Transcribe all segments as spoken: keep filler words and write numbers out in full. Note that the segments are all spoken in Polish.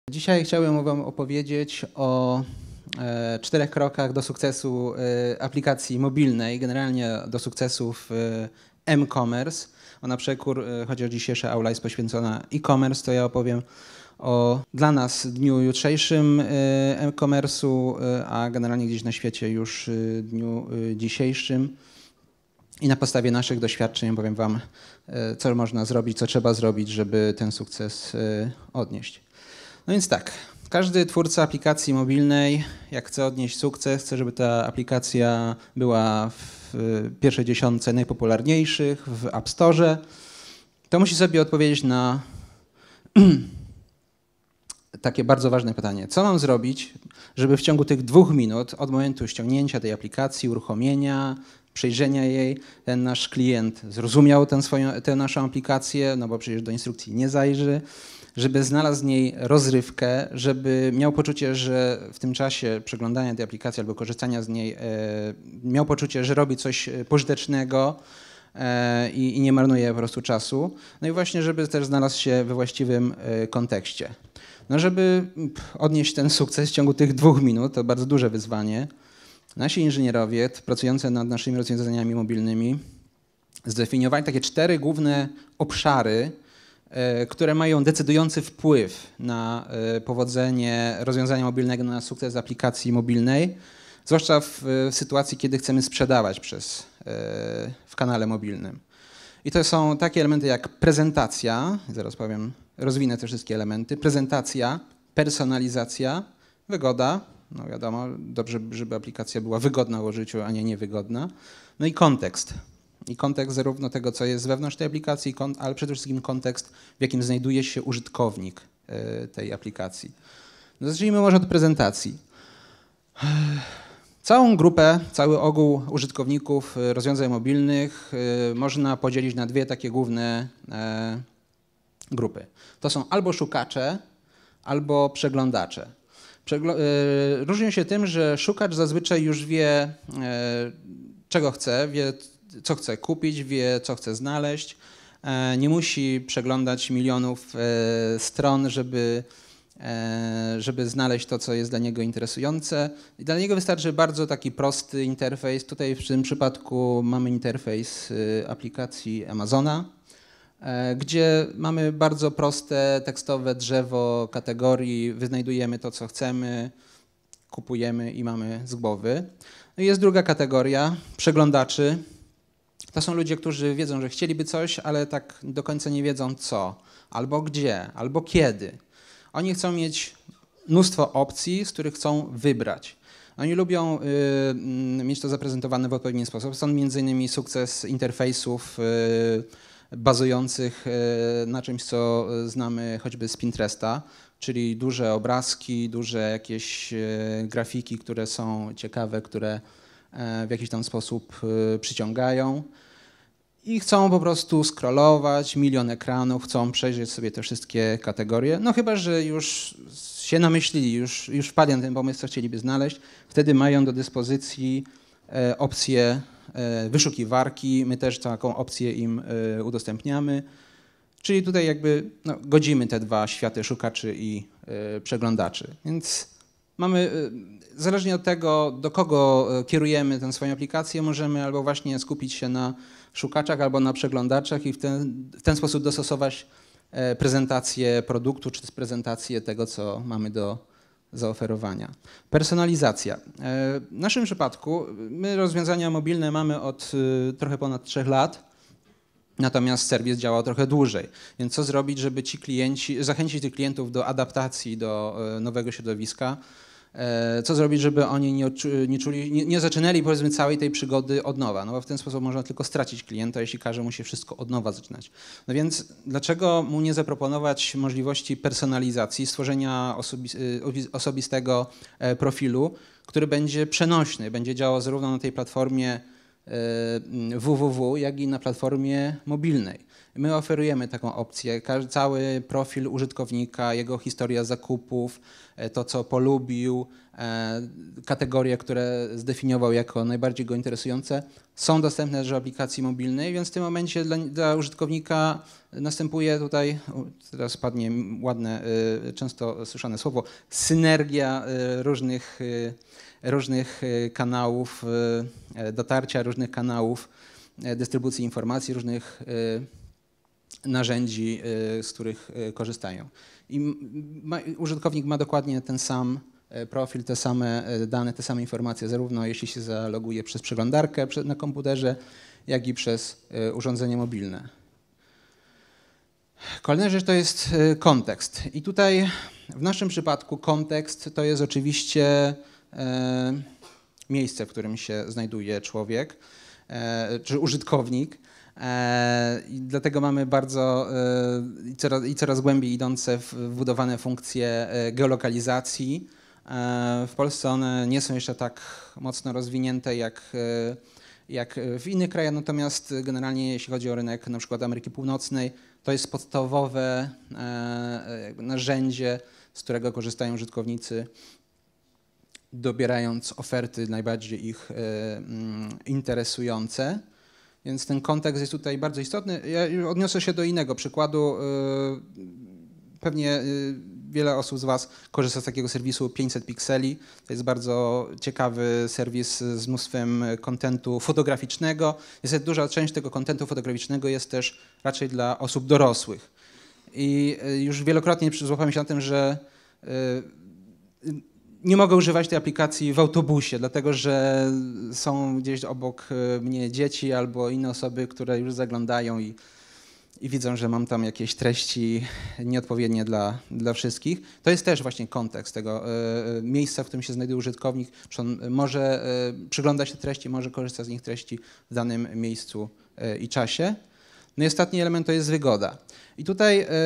Dzisiaj chciałbym wam opowiedzieć o e, czterech krokach do sukcesu e, aplikacji mobilnej, generalnie do sukcesu w e, m-commerce. O na przekór, e, chociaż dzisiejsza aula jest poświęcona e-commerce, to ja opowiem o dla nas dniu jutrzejszym e, m-commerce'u, e, a generalnie gdzieś na świecie już e, dniu e, dzisiejszym. I na podstawie naszych doświadczeń powiem wam, e, co można zrobić, co trzeba zrobić, żeby ten sukces e, odnieść. No więc tak, każdy twórca aplikacji mobilnej, jak chce odnieść sukces, chce, żeby ta aplikacja była w pierwszej dziesiątce najpopularniejszych w App Store, to musi sobie odpowiedzieć na takie bardzo ważne pytanie. Co mam zrobić, żeby w ciągu tych dwóch minut od momentu ściągnięcia tej aplikacji, uruchomienia, przejrzenia jej, ten nasz klient zrozumiał tę, swoją, tę naszą aplikację, no bo przecież do instrukcji nie zajrzy, żeby znalazł z niej rozrywkę, żeby miał poczucie, że w tym czasie przeglądania tej aplikacji albo korzystania z niej e, miał poczucie, że robi coś pożytecznego e, i, i nie marnuje po prostu czasu. No i właśnie, żeby też znalazł się we właściwym e, kontekście. No żeby odnieść ten sukces w ciągu tych dwóch minut, to bardzo duże wyzwanie, nasi inżynierowie pracujący nad naszymi rozwiązaniami mobilnymi zdefiniowali takie cztery główne obszary, które mają decydujący wpływ na powodzenie rozwiązania mobilnego, na sukces aplikacji mobilnej, zwłaszcza w sytuacji, kiedy chcemy sprzedawać przez, w kanale mobilnym. I to są takie elementy jak prezentacja, zaraz powiem, rozwinę te wszystkie elementy, prezentacja, personalizacja, wygoda, no wiadomo, dobrze, żeby aplikacja była wygodna w użyciu, a nie niewygodna, no i kontekst. I kontekst zarówno tego, co jest wewnątrz tej aplikacji, ale przede wszystkim kontekst, w jakim znajduje się użytkownik tej aplikacji. No zacznijmy może od prezentacji. Całą grupę, cały ogół użytkowników rozwiązań mobilnych można podzielić na dwie takie główne grupy. To są albo szukacze, albo przeglądacze. Przegl- różnią się tym, że szukacz zazwyczaj już wie, czego chce, wie, co chce kupić, wie, co chce znaleźć. Nie musi przeglądać milionów stron, żeby, żeby znaleźć to, co jest dla niego interesujące. I dla niego wystarczy bardzo taki prosty interfejs. Tutaj w tym przypadku mamy interfejs aplikacji Amazona, gdzie mamy bardzo proste tekstowe drzewo kategorii, wyznajdujemy to, co chcemy, kupujemy i mamy z głowy. No i jest druga kategoria, przeglądaczy. To są ludzie, którzy wiedzą, że chcieliby coś, ale tak do końca nie wiedzą co, albo gdzie, albo kiedy. Oni chcą mieć mnóstwo opcji, z których chcą wybrać. Oni lubią y, mieć to zaprezentowane w odpowiedni sposób. Stąd między innymi sukces interfejsów y, bazujących y, na czymś, co znamy choćby z Pinteresta, czyli duże obrazki, duże jakieś y, grafiki, które są ciekawe, które w jakiś tam sposób przyciągają i chcą po prostu scrollować, milion ekranów, chcą przejrzeć sobie te wszystkie kategorie. No chyba, że już się namyślili, już, już wpadli na ten pomysł, co chcieliby znaleźć. Wtedy mają do dyspozycji opcję wyszukiwarki. My też taką opcję im udostępniamy. Czyli tutaj jakby no, godzimy te dwa światy szukaczy i przeglądaczy. Więc mamy, zależnie od tego, do kogo kierujemy tę swoją aplikację, możemy albo właśnie skupić się na szukaczach, albo na przeglądaczach i w ten, w ten sposób dostosować prezentację produktu, czy też prezentację tego, co mamy do zaoferowania. Personalizacja. W naszym przypadku my rozwiązania mobilne mamy od trochę ponad trzech lat. Natomiast serwis działa trochę dłużej. Więc co zrobić, żeby ci klienci, zachęcić tych klientów do adaptacji do nowego środowiska? Co zrobić, żeby oni nie, nie, czuli, nie, nie zaczynali powiedzmy całej tej przygody od nowa? No bo w ten sposób można tylko stracić klienta, jeśli każe mu się wszystko od nowa zaczynać. No więc dlaczego mu nie zaproponować możliwości personalizacji, stworzenia osobi osobistego profilu, który będzie przenośny, będzie działał zarówno na tej platformie www, jak i na platformie mobilnej. My oferujemy taką opcję. Każdy, cały profil użytkownika, jego historia zakupów, to co polubił, kategorie, które zdefiniował jako najbardziej go interesujące, są dostępne też w aplikacji mobilnej, więc w tym momencie dla, dla użytkownika następuje tutaj, teraz padnie ładne, często słyszane słowo, synergia różnych, różnych kanałów dotarcia, różnych kanałów dystrybucji informacji, różnych narzędzi, z których korzystają. I ma, użytkownik ma dokładnie ten sam profil, te same dane, te same informacje, zarówno jeśli się zaloguje przez przeglądarkę na komputerze, jak i przez urządzenie mobilne. Kolejna rzecz to jest kontekst. I tutaj w naszym przypadku kontekst to jest oczywiście miejsce, w którym się znajduje człowiek, czy użytkownik. I dlatego mamy bardzo i coraz, i coraz głębiej idące wbudowane funkcje geolokalizacji. W Polsce one nie są jeszcze tak mocno rozwinięte jak, jak w innych krajach, natomiast generalnie jeśli chodzi o rynek na przykład Ameryki Północnej, to jest podstawowe narzędzie, z którego korzystają użytkownicy, dobierając oferty najbardziej ich interesujące. Więc ten kontekst jest tutaj bardzo istotny. Ja odniosę się do innego przykładu. Pewnie wiele osób z Was korzysta z takiego serwisu pięćset pikseli. To jest bardzo ciekawy serwis z mnóstwem kontentu fotograficznego. Niestety duża część tego kontentu fotograficznego jest też raczej dla osób dorosłych. I już wielokrotnie złapałem się na tym, że nie mogę używać tej aplikacji w autobusie, dlatego że są gdzieś obok mnie dzieci albo inne osoby, które już zaglądają i, i widzą, że mam tam jakieś treści nieodpowiednie dla, dla wszystkich. To jest też właśnie kontekst tego y, miejsca, w którym się znajduje użytkownik, że on może y, przyglądać się treści, może korzystać z nich treści w danym miejscu y, i czasie. No i ostatni element to jest wygoda. I tutaj y,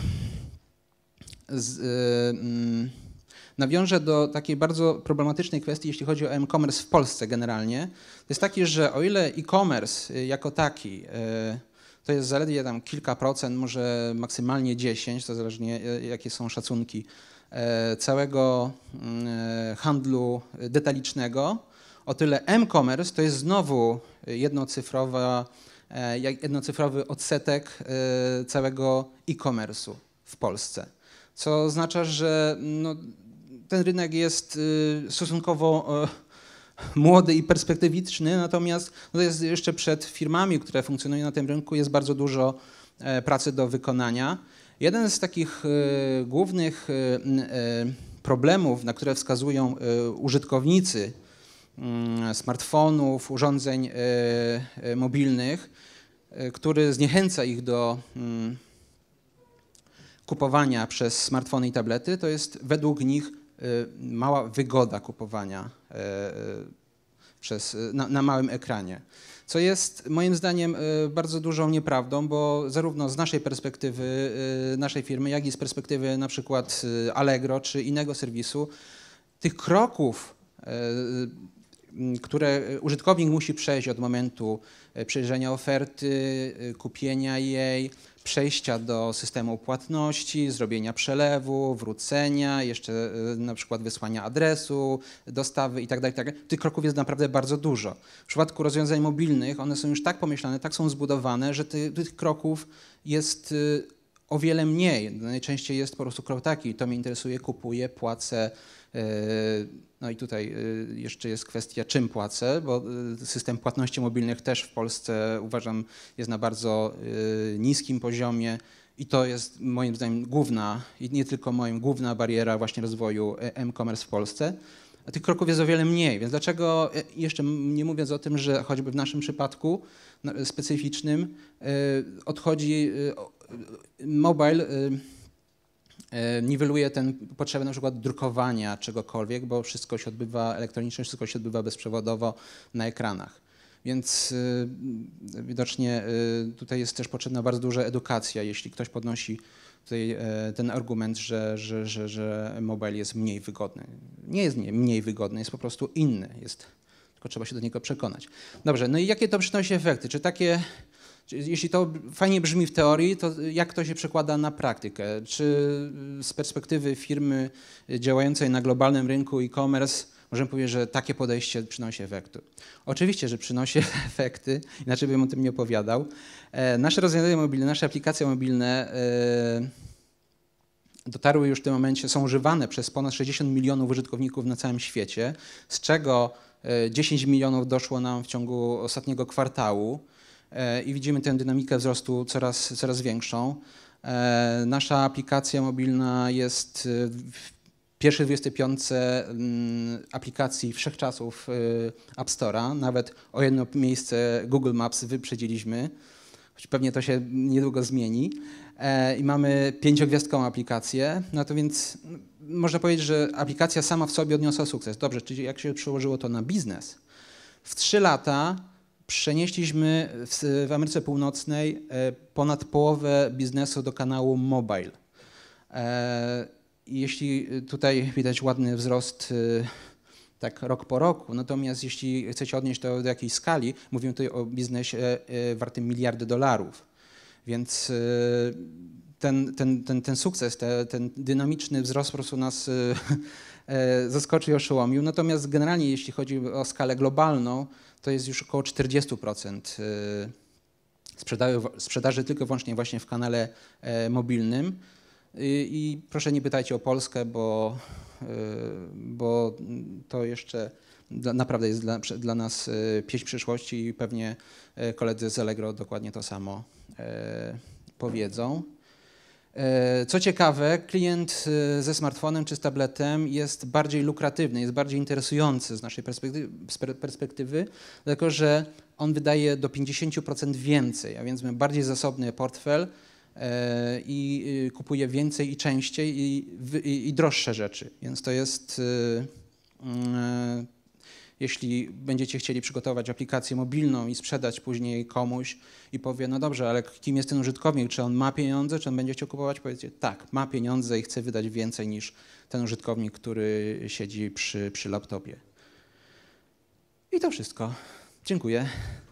z, y, y, nawiążę do takiej bardzo problematycznej kwestii, jeśli chodzi o e-commerce w Polsce generalnie. To jest taki, że o ile e-commerce jako taki to jest zaledwie tam kilka procent, może maksymalnie dziesięć, to zależnie jakie są szacunki, całego handlu detalicznego, o tyle m-commerce to jest znowu jednocyfrowa, jednocyfrowy odsetek całego e-commerce'u w Polsce. Co oznacza, że no, ten rynek jest stosunkowo młody i perspektywiczny, natomiast no, jest jeszcze przed firmami, które funkcjonują na tym rynku, jest bardzo dużo pracy do wykonania. Jeden z takich głównych problemów, na które wskazują użytkownicy smartfonów, urządzeń mobilnych, który zniechęca ich do kupowania przez smartfony i tablety, to jest według nich mała wygoda kupowania przez, na, na małym ekranie. Co jest moim zdaniem bardzo dużą nieprawdą, bo zarówno z naszej perspektywy naszej firmy, jak i z perspektywy na przykład Allegro czy innego serwisu, tych kroków, które użytkownik musi przejść od momentu przejrzenia oferty, kupienia jej, przejścia do systemu płatności, zrobienia przelewu, wrócenia, jeszcze na przykład wysłania adresu, dostawy itd., itd. Tych kroków jest naprawdę bardzo dużo. W przypadku rozwiązań mobilnych one są już tak pomyślane, tak są zbudowane, że ty, tych kroków jest o wiele mniej. Najczęściej jest po prostu krok taki, to mnie interesuje, kupuję, płacę. No i tutaj jeszcze jest kwestia, czym płacę, bo system płatności mobilnych też w Polsce uważam jest na bardzo niskim poziomie i to jest moim zdaniem główna, i nie tylko moim, główna bariera właśnie rozwoju m-commerce w Polsce. A tych kroków jest o wiele mniej, więc dlaczego, jeszcze nie mówiąc o tym, że choćby w naszym przypadku specyficznym odchodzi mobile, niweluje ten potrzebę na przykład drukowania czegokolwiek, bo wszystko się odbywa elektronicznie, wszystko się odbywa bezprzewodowo na ekranach. Więc y, widocznie y, tutaj jest też potrzebna bardzo duża edukacja, jeśli ktoś podnosi tutaj y, ten argument, że, że, że, że mobile jest mniej wygodny. Nie jest nie, mniej wygodny, jest po prostu inny, jest, tylko trzeba się do niego przekonać. Dobrze, no i jakie to przynosi efekty? Czy takie Jeśli to fajnie brzmi w teorii, to jak to się przekłada na praktykę? Czy z perspektywy firmy działającej na globalnym rynku e-commerce możemy powiedzieć, że takie podejście przynosi efekty? Oczywiście, że przynosi efekty, inaczej bym o tym nie opowiadał. Nasze rozwiązania mobilne, nasze aplikacje mobilne dotarły już w tym momencie, są używane przez ponad sześćdziesiąt milionów użytkowników na całym świecie, z czego dziesięć milionów doszło nam w ciągu ostatniego kwartału i widzimy tę dynamikę wzrostu coraz, coraz większą. Nasza aplikacja mobilna jest w pierwszej dwudziestej piątce aplikacji wszechczasów App Store'a, nawet o jedno miejsce Google Maps wyprzedziliśmy, choć pewnie to się niedługo zmieni. I mamy pięciogwiazdkową aplikację, no to więc można powiedzieć, że aplikacja sama w sobie odniosła sukces. Dobrze, czyli jak się przełożyło to na biznes? W trzy lata przenieśliśmy w, w Ameryce Północnej ponad połowę biznesu do kanału mobile. Jeśli tutaj widać ładny wzrost tak rok po roku, natomiast jeśli chcecie odnieść to do jakiejś skali, mówimy tutaj o biznesie wartym miliardy dolarów. Więc ten, ten, ten, ten sukces, te, ten dynamiczny wzrost po prostu nas zaskoczył i oszołomił. Natomiast generalnie jeśli chodzi o skalę globalną, to jest już około czterdzieści procent sprzedaży, sprzedaży tylko i wyłącznie właśnie w kanale mobilnym. I, i proszę nie pytajcie o Polskę, bo, bo to jeszcze naprawdę jest dla, dla nas pieśń przyszłości i pewnie koledzy z Allegro dokładnie to samo powiedzą. Co ciekawe, klient ze smartfonem czy z tabletem jest bardziej lukratywny, jest bardziej interesujący z naszej perspektywy, perspektywy dlatego że on wydaje do pięćdziesiąt procent więcej, a więc mamy bardziej zasobny portfel i kupuje więcej i częściej i, i, i droższe rzeczy. Więc to jest, jeśli będziecie chcieli przygotować aplikację mobilną i sprzedać później komuś i powie, no dobrze, ale kim jest ten użytkownik? Czy on ma pieniądze, czy on będzie chciał kupować? Powiedzcie, tak, ma pieniądze i chce wydać więcej niż ten użytkownik, który siedzi przy, przy laptopie. I to wszystko. Dziękuję.